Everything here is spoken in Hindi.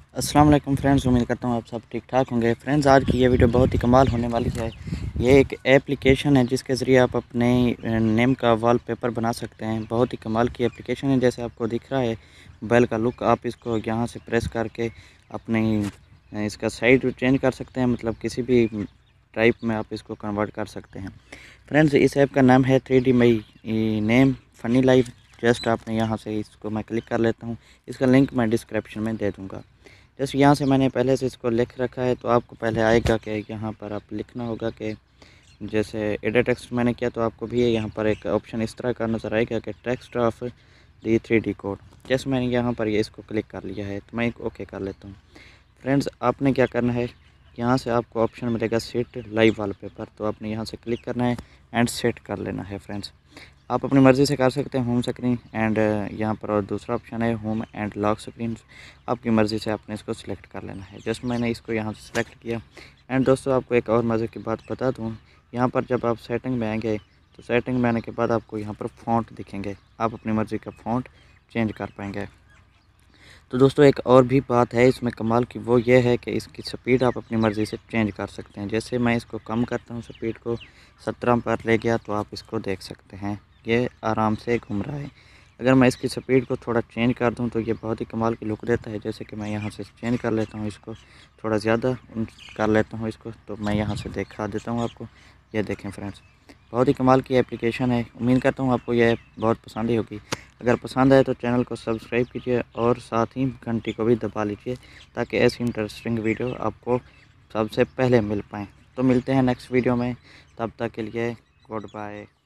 अस्सलाम वालेकुम फ्रेंड्स, उम्मीद करता हूँ आप सब ठीक ठाक होंगे। फ्रेंड्स, आज की ये वीडियो बहुत ही कमाल होने वाली है। ये एक एप्लीकेशन है जिसके ज़रिए आप अपने नेम का वॉलपेपर बना सकते हैं। बहुत ही कमाल की एप्लीकेशन है। जैसे आपको दिख रहा है मोबाइल का लुक, आप इसको यहाँ से प्रेस करके अपने इसका साइड चेंज कर सकते हैं, मतलब किसी भी टाइप में आप इसको कन्वर्ट कर सकते हैं। फ्रेंड्स, इस ऐप का नाम है 3D my name funny life. Just आपने यहाँ से इसको मैं क्लिक कर लेता हूँ। इसका लिंक मैं डिस्क्रिप्शन में दे दूँगा। जैसे यहाँ से मैंने पहले से इसको लिख रखा है, तो आपको पहले आएगा कि यहाँ पर आप लिखना होगा कि जैसे एडिट टेक्स्ट मैंने किया, तो आपको भी यहाँ पर एक ऑप्शन इस तरह का नज़र आएगा कि text of the 3D code. जैसे मैंने यहाँ पर ये इसको क्लिक कर लिया है, तो मैं एक ओके कर लेता हूँ। फ्रेंड्स, आपने क्या करना है, यहाँ से आपको ऑप्शन मिलेगा सेट लाइव वॉलपेपर, तो आपने यहाँ से क्लिक करना है एंड सेट कर लेना है। फ्रेंड्स, आप अपनी मर्ज़ी से कर सकते हैं होम स्क्रीन एंड यहाँ पर और दूसरा ऑप्शन है होम एंड लॉक स्क्रीन। आपकी मर्ज़ी से आपने इसको सिलेक्ट कर लेना है। जस्ट मैंने इसको यहाँ से सिलेक्ट किया। एंड दोस्तों, आपको एक और मज़े की बात बता दूँ, यहाँ पर जब आप सेटिंग में आएंगे तो सेटिंग में आने के बाद आपको यहाँ पर फ़ॉन्ट दिखेंगे। आप अपनी मर्ज़ी का फ़ॉन्ट चेंज कर पाएंगे। तो दोस्तों, एक और भी बात है इसमें कमाल की, वो ये है कि इसकी स्पीड आप अपनी मर्ज़ी से चेंज कर सकते हैं। जैसे मैं इसको कम करता हूँ, स्पीड को 17 पर ले गया, तो आप इसको देख सकते हैं ये आराम से घूम रहा है। अगर मैं इसकी स्पीड को थोड़ा चेंज कर दूँ तो ये बहुत ही कमाल की लुक देता है। जैसे कि मैं यहाँ से चेंज कर लेता हूँ, इसको थोड़ा ज़्यादा कर लेता हूँ इसको, तो मैं यहाँ से दिखा देता हूँ आपको। ये देखें फ्रेंड्स, बहुत ही कमाल की एप्लीकेशन है। उम्मीद करता हूँ आपको यह बहुत पसंद ही होगी। अगर पसंद आए तो चैनल को सब्सक्राइब कीजिए और साथ ही घंटी को भी दबा लीजिए, ताकि ऐसी इंटरेस्टिंग वीडियो आपको सबसे पहले मिल पाएँ। तो मिलते हैं नेक्स्ट वीडियो में, तब तक के लिए गुड बाय।